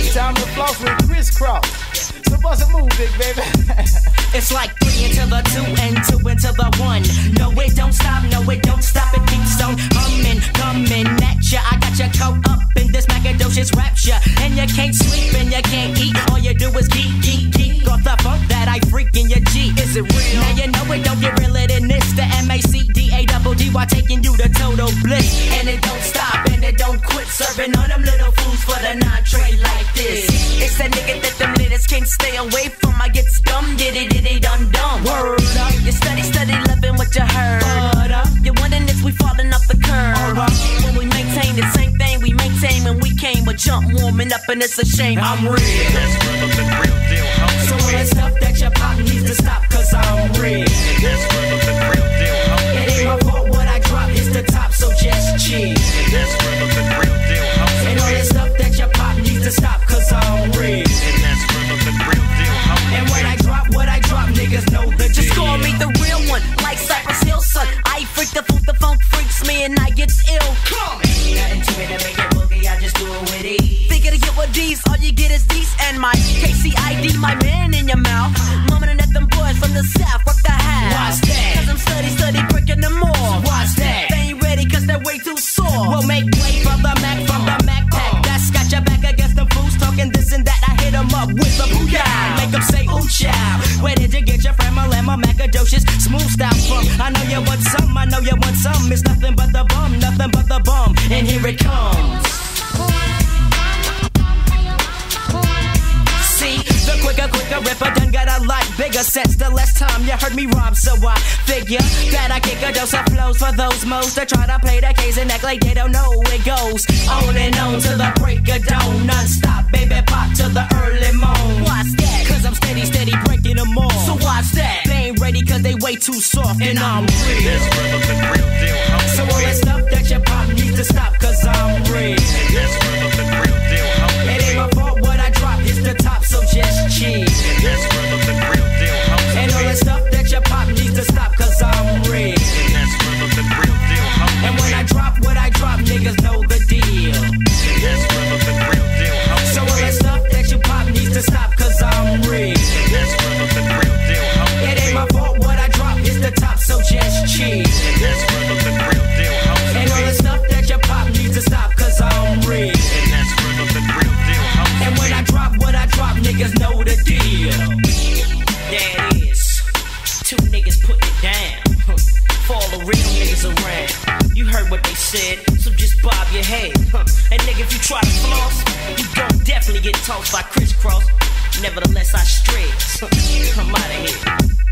Time to floss with Kriss Kross. So bust a move, big baby. It's like 3 into the 2 and 2 into the 1. No, it don't stop, no, it don't stop. It keeps on humming, coming at ya. I got ya caught up in this macadocious rapture. And you can't sleep and you can't eat. All you do is geek off the funk that I freak in your G. Is it real? Now you know it don't get realer than this. The MACDADDY taking you to total bliss. And it don't stop and it don't quit. Serving all them little fools for the non-tray like this. It's that nigga that them litters can't stay away from. I get scum, diddy dum dum. Word up, you study loving what you heard. Word up, you wondering if we falling off the curve. When we maintain the same thing we maintain when we came a jump warming up and it's a shame. I'm real. That's real deal, homie. So all that stuff that your pop needs to stop, cause I'm real. That's real deal, homie. It ain't my fault what I drop hits the top, so just chill. That's real deal, homie. And all that stuff that your pop needs to stop, cause I'm real. And that's real deal, homie. And when I drop, niggas know the deal. Just call me the real one, like Cypress Hill, son. I freak the funk freaks me and I gets ill. Come, ain't nothing to it to make it boogie, I just do it with ease. Figure to get with these, all you get is these and my KCID, my man in your mouth. Mumbling at them boys from the south, work the house. Watch that, cause I'm steady breaking them off. Watch that, they ain't ready cause they're way too sore. We'll make way from the Mac pack. That's got your back against them fools talking this and that. I hit them up with a booyah, make them say ooh child. Where did you get your friend Malema Macadocious smooth style from? I know you want some, it's nothing but the bum, and here it comes. See, the quicker ripper done got a lot bigger sense the less time you heard me rhyme. So I figure that I kick a dose of flows for those most that try to play the case and act like they don't know it goes on and on to the break of dawn, non-stop, baby, pop to the early morn. Watch that, cause I'm steady breaking them all. So watch that, they ain't ready cause they way too soft and I'm real. That's real deal, homie. So all that stuff that your pop needs to stop cause I'm real. And that's real deal, homie. It ain't my fault what I drop hits the top, so just chill. And that's real deal, homie. And all that stuff that your pop needs to stop cause I'm real. And that's real deal, homie. And when I drop what I drop, niggas know the deal. And that's real deal, homie. So all that stuff that you pop needs to stop cause I'm real. And that's real deal, homie. It ain't my fault what I drop hits the top, so just chill. And that's real deal, homie. And all that stuff that your pop needs to stop cause I'm real. And that's real deal, homie. And when I drop what I drop, niggas know the deal. There it is. 2 niggas putting it down. For all the real niggas around. You heard what they said, so just bob your head. And nigga, if you try to floss, you gon' definitely get tossed by Kriss Kross. Nevertheless, I stress. I'm out of here.